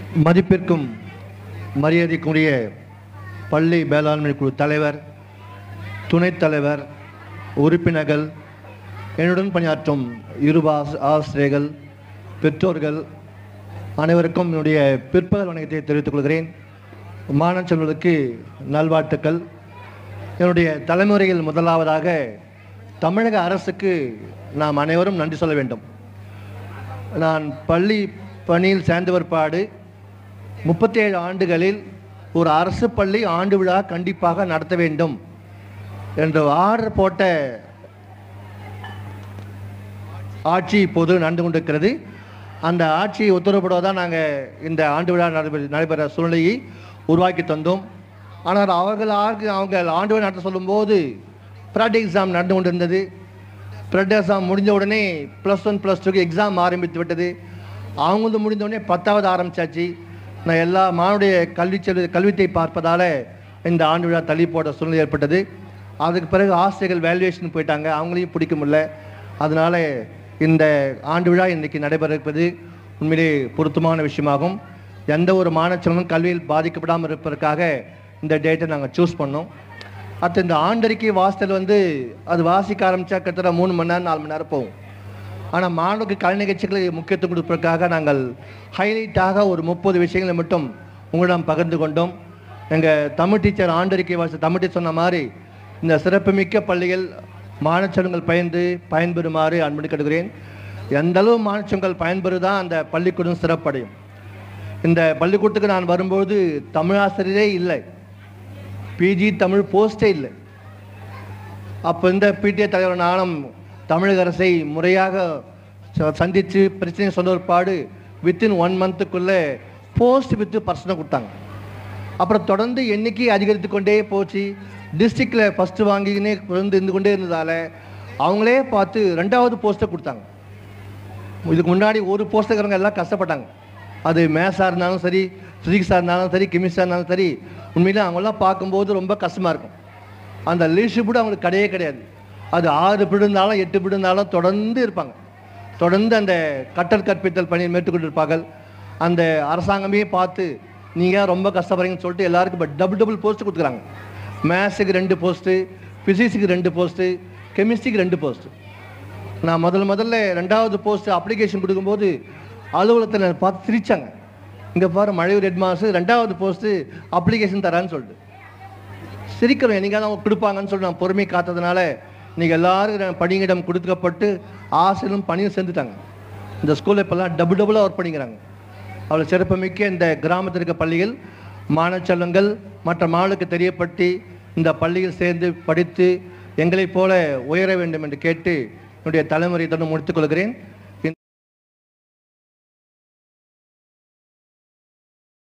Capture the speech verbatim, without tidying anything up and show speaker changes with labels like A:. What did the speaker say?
A: மதிப்பிற்கும் மரியாதைக்குரிய பள்ளி மேலாண்மை குழு தலைவர், துணைத் தலைவர், உறுப்பினர்கள், என்னுடன் பணியாற்றும் இரு ஆசிரியர்கள், பெற்றோர்கள் அனைவருக்கும் என்னுடைய பிற்பகல் வணக்கத்தை தெரிவித்துக் கொள்கிறேன். மாணவ செல்வங்களுக்கு நல்வாழ்த்துக்கள். என்னுடைய தலைமுறையில் முதலாவதாக தமிழக அரசுக்கு நாம் அனைவரும் நன்றி சொல்ல வேண்டும். நான் பள்ளி பணியில் சேர்ந்த பிற்பாடு முப்பத்தி ஏழு ஆண்டுகளில் ஒரு அரசு பள்ளி ஆண்டு விழா கண்டிப்பாக நடத்த வேண்டும் என்று ஆர்டர் போட்ட ஆட்சி இப்போது நடந்து கொண்டிருக்கிறது. அந்த ஆட்சியை உத்தரவுப்படுவதான் நாங்கள் இந்த ஆண்டு விழா நடைபெற நடைபெற சூழ்நிலையை உருவாக்கி தந்தோம். ஆனால் அவர்கள் அவங்க ஆண்டு விழா நடத்த சொல்லும்போது ப்ராட் எக்ஸாம் நடந்து கொண்டிருந்தது. ப்ரெட் எக்ஸாம் முடிஞ்ச உடனே ப்ளஸ் ஒன் ப்ளஸ் டூக்கு எக்ஸாம் ஆரம்பித்து விட்டது. அவங்களது முடிந்த உடனே பத்தாவது ஆரம்பித்தாச்சு. நான் எல்லா மாணவருடைய கல்வி செல் கல்வித்தை பார்ப்பதால் இந்த ஆண்டு விழா தள்ளி போட சூழ்நிலை ஏற்பட்டது. அதுக்கு பிறகு ஆசிரியர்கள் வேல்யூவேஷன் போயிட்டாங்க, அவங்களையும் பிடிக்க முடியல. அதனால் இந்த ஆண்டு விழா இன்றைக்கி நடைபெற இருப்பது உண்மையிலே பொருத்தமான விஷயமாகும். எந்த ஒரு மாணவர்களும் கல்வியில் பாதிக்கப்படாமல் இருப்பதற்காக இந்த டேட்டை நாங்கள் சூஸ் பண்ணோம். அடுத்து இந்த ஆண்டறிக்கை வாசித்தல் வந்து அது வாசிக்க ஆரம்பித்தா கிட்டத்தட்ட மூணு மணி நேரம் நாலு மணி நேரம் போகும். ஆனால் மாணவருக்கு கலை நிகழ்ச்சிகளை முக்கியத்துவம் கொடுப்பதற்காக நாங்கள் ஹைலைட்டாக ஒரு முப்பது விஷயங்களை மட்டும் உங்களிடம் பகிர்ந்து கொண்டோம். எங்கள் தமிழ் டீச்சர் ஆண்டறிக்கை வாசி தமிழ் டீச்சர் சொன்ன மாதிரி இந்த சிறப்புமிக்க பள்ளிகள் மாணவர்கள் பயந்து பயன்பெறுமாறு அன்பு கேட்டுக்கிறேன். எந்தளவு மாணவர்கள் பயன்பெறுதான் அந்த பள்ளிக்கூடம் சிறப்படையும். இந்த பள்ளிக்கூடத்துக்கு நான் வரும்போது தமிழாசிரியரே இல்லை, பிஜி தமிழ் போஸ்டே இல்லை. அப்போ இந்த பிடிஏ தலைவர் நானும் தமிழக அரசை முறையாக சந்தித்து பிரச்சனை சொன்ன ஒரு பாடு வித்தின் ஒன் மந்த்துக்குள்ளே போஸ்ட் வித்து பர்சனை கொடுத்தாங்க. அப்புறம் தொடர்ந்து எண்ணிக்கை அதிகரித்து கொண்டே போச்சு. டிஸ்ட்ரிக்டில் ஃபஸ்ட்டு வாங்கினே வந்து இருந்து கொண்டே இருந்ததால் அவங்களே பார்த்து ரெண்டாவது போஸ்ட்டை கொடுத்தாங்க. இதுக்கு முன்னாடி ஒரு போஸ்ட்டுக்காரங்க எல்லாம் கஷ்டப்பட்டாங்க. அது மேத்ஸாக இருந்தாலும் சரி, ஃபிசிக்ஸாக இருந்தாலும் சரி, கெமிஸ்ட்ரியாக இருந்தாலும் சரி, உண்மையிலே அவங்களாம் பார்க்கும்போது ரொம்ப கஷ்டமாக இருக்கும். அந்த லீடர்ஷிப் கூட அவங்களுக்கு கிடையவே கிடையாது. அது ஆறு பீரியட் இருந்தாலும் எட்டு பீரியட் இருந்தாலும் தொடர்ந்து இருப்பாங்க. தொடர்ந்து அந்த கற்றல் கற்பித்தல் பணியை மேற்கொண்டு இருப்பார்கள். அந்த அரசாங்கமே பார்த்து நீங்கள் ரொம்ப கஷ்டப்படுறீங்கன்னு சொல்லிட்டு எல்லாருக்கும் இப்போ டபுள் டபுள் போஸ்ட்டு கொடுக்குறாங்க. மேத்ஸுக்கு ரெண்டு போஸ்ட்டு, ஃபிசிக்ஸுக்கு ரெண்டு போஸ்ட்டு, கெமிஸ்ட்ரிக்கு ரெண்டு போஸ்ட்டு. நான் முதல்ல முதல்ல ரெண்டாவது போஸ்ட்டு அப்ளிகேஷன் கொடுக்கும்போது அலுவலகத்தில் பார்த்து சிரித்தாங்க. இங்கே பாரு மழையூர் ஹெட் மாஸ்டர் ரெண்டாவது போஸ்ட்டு அப்ளிகேஷன் தரான்னு சொல்லிட்டு சிரிக்கிறோம். என்னைக்காவது அவங்க கொடுப்பாங்கன்னு சொல்லிட்டு நான் பொறுமை காத்ததுனால இன்றைக்கி எல்லோரும் பணியிடம் கொடுக்கப்பட்டு ஆசிரியரும் பணியும் சேர்ந்துட்டாங்க. இந்த ஸ்கூலில் இப்போல்லாம் டபுள் டபுளாக ஒர்க் பண்ணிக்கிறாங்க. அவ்வளோ சிறப்புமிக்க இந்த கிராமத்தில் இருக்க பள்ளிகள் மாணவ செல்வங்கள் மற்ற மாணவர்களுக்கு தெரியப்படுத்தி இந்த பள்ளியில் சேர்ந்து படித்து எங்களைப் போல உயர வேண்டும் என்று கேட்டு என்னுடைய தலைமுறை தொடர்ந்து முடித்துக் கொள்கிறேன்.